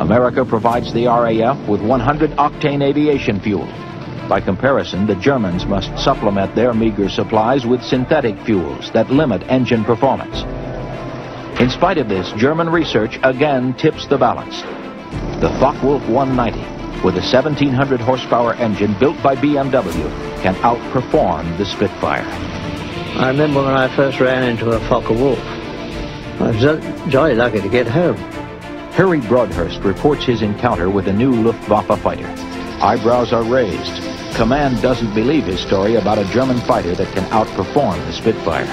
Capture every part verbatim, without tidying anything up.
America provides the R A F with one hundred octane aviation fuel. By comparison, the Germans must supplement their meager supplies with synthetic fuels that limit engine performance. In spite of this, German research again tips the balance. The Focke Wulf one ninety, with a seventeen hundred horsepower engine built by B M W, can outperform the Spitfire. I remember when I first ran into a Focke Wulf. I was jolly lucky to get home. Harry Broadhurst reports his encounter with a new Luftwaffe fighter. Eyebrows are raised. Command doesn't believe his story about a German fighter that can outperform the Spitfire.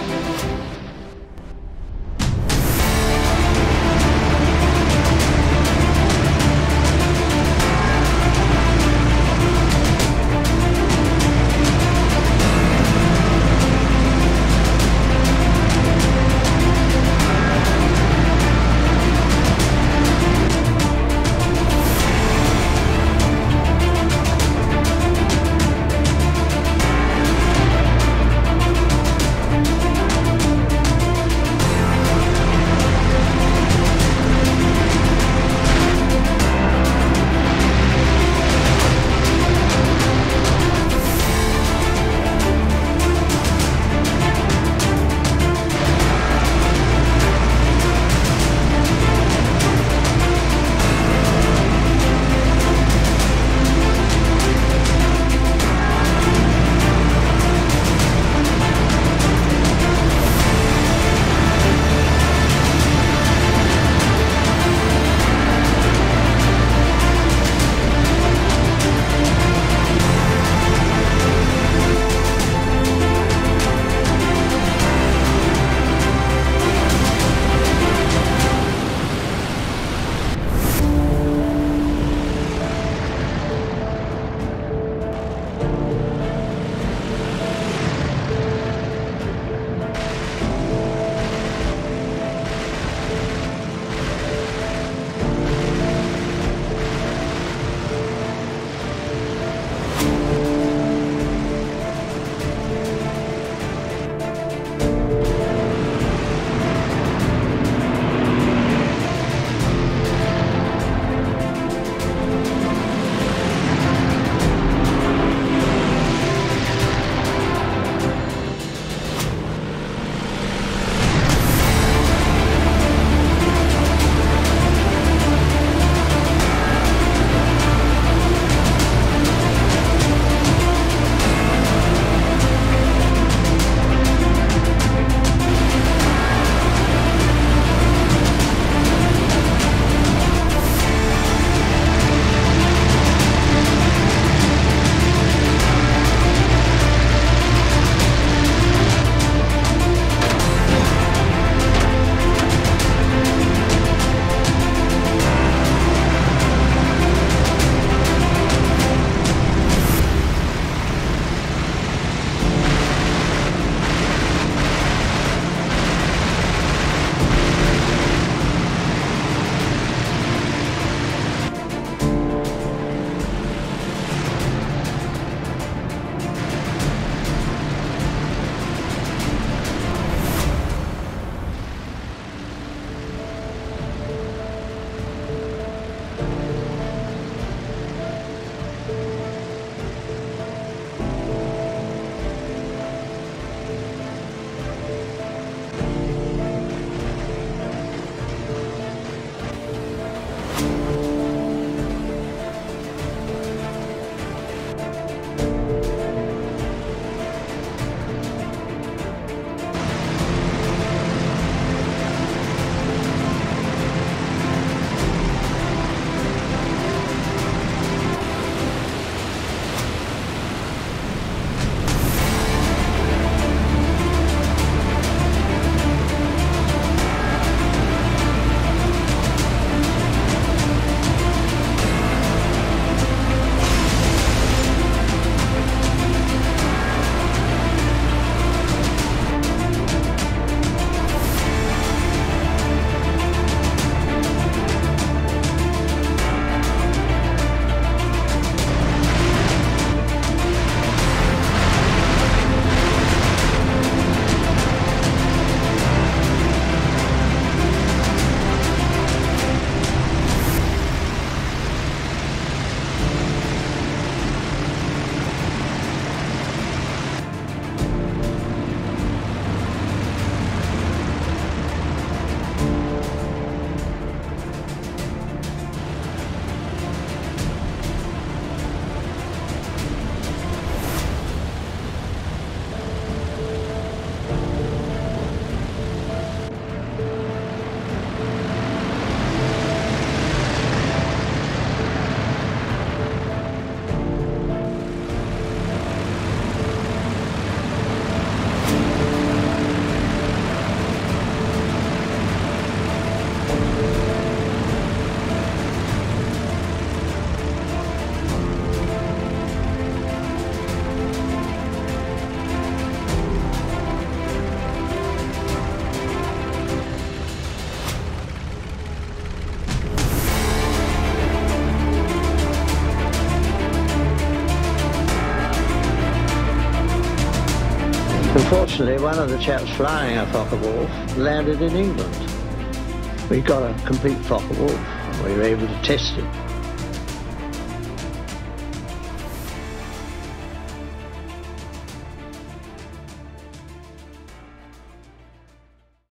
Unfortunately, one of the chaps flying a Focke Wulf landed in England. We got a complete Focke Wulf and we were able to test it.